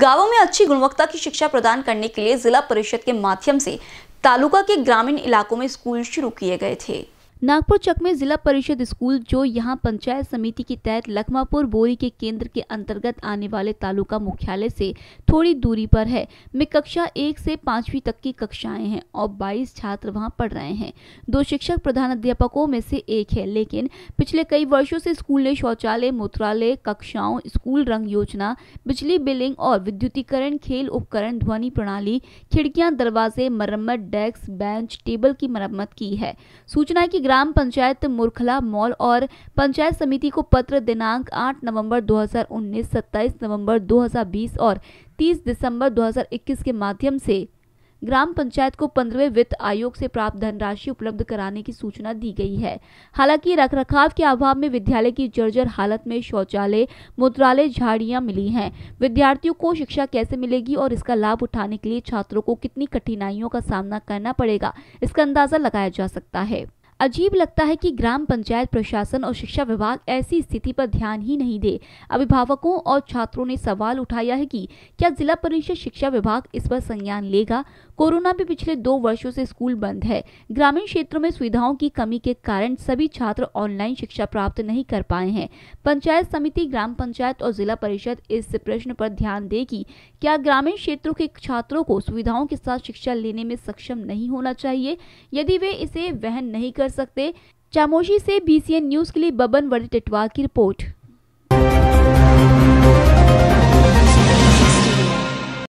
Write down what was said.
गांवों में अच्छी गुणवत्ता की शिक्षा प्रदान करने के लिए जिला परिषद के माध्यम से तालुका के ग्रामीण इलाकों में स्कूल शुरू किए गए थे। नागपुर चक में जिला परिषद स्कूल, जो यहां पंचायत समिति के तहत लखमापुर बोरी के केंद्र के अंतर्गत आने वाले तालुका मुख्यालय से थोड़ी दूरी पर है, में कक्षा 1 से 5वीं तक की कक्षाएं हैं और 22 छात्र वहां पढ़ रहे हैं। 2 शिक्षक प्रधानाध्यापकों में से एक है, लेकिन पिछले कई वर्षों से स्कूल ने शौचालय, मूत्रालय, कक्षाओं, स्कूल रंग योजना, बिजली बिलिंग और विद्युतीकरण, खेल उपकरण, ध्वनि प्रणाली, खिड़कियां, दरवाजे, मरम्मत, डेस्क, बेंच, टेबल की मरम्मत की है। सूचना है कि ग्राम पंचायत मुरखला मॉल और पंचायत समिति को पत्र दिनांक 8 नवंबर 2019, 27 नवंबर 2020 और 30 दिसंबर 2021 के माध्यम से ग्राम पंचायत को 15वें वित्त आयोग से प्राप्त धनराशि उपलब्ध कराने की सूचना दी गई है। हालांकि रखरखाव के अभाव में विद्यालय की जर्जर हालत में शौचालय, मूत्रालय, झाड़ियां मिली हैं। विद्यार्थियों को शिक्षा कैसे मिलेगी और इसका लाभ उठाने के लिए छात्रों को कितनी कठिनाइयों का सामना करना पड़ेगा, इसका अंदाजा लगाया जा सकता है। अजीब लगता है कि ग्राम पंचायत प्रशासन और शिक्षा विभाग ऐसी स्थिति पर ध्यान ही नहीं दे। अभिभावकों और छात्रों ने सवाल उठाया है कि क्या जिला परिषद शिक्षा विभाग इस पर संज्ञान लेगा। कोरोना में पिछले 2 वर्षों से स्कूल बंद है। ग्रामीण क्षेत्रों में सुविधाओं की कमी के कारण सभी छात्र ऑनलाइन शिक्षा प्राप्त नहीं कर पाए हैं। पंचायत समिति, ग्राम पंचायत और जिला परिषद इस प्रश्न पर ध्यान दे कि क्या ग्रामीण क्षेत्रों के छात्रों को सुविधाओं के साथ शिक्षा लेने में सक्षम नहीं होना चाहिए। यदि वे इसे वहन नहीं कर सकते। चामोशी से BCN न्यूज के लिए बबन वर्दी टिटवाल की रिपोर्ट।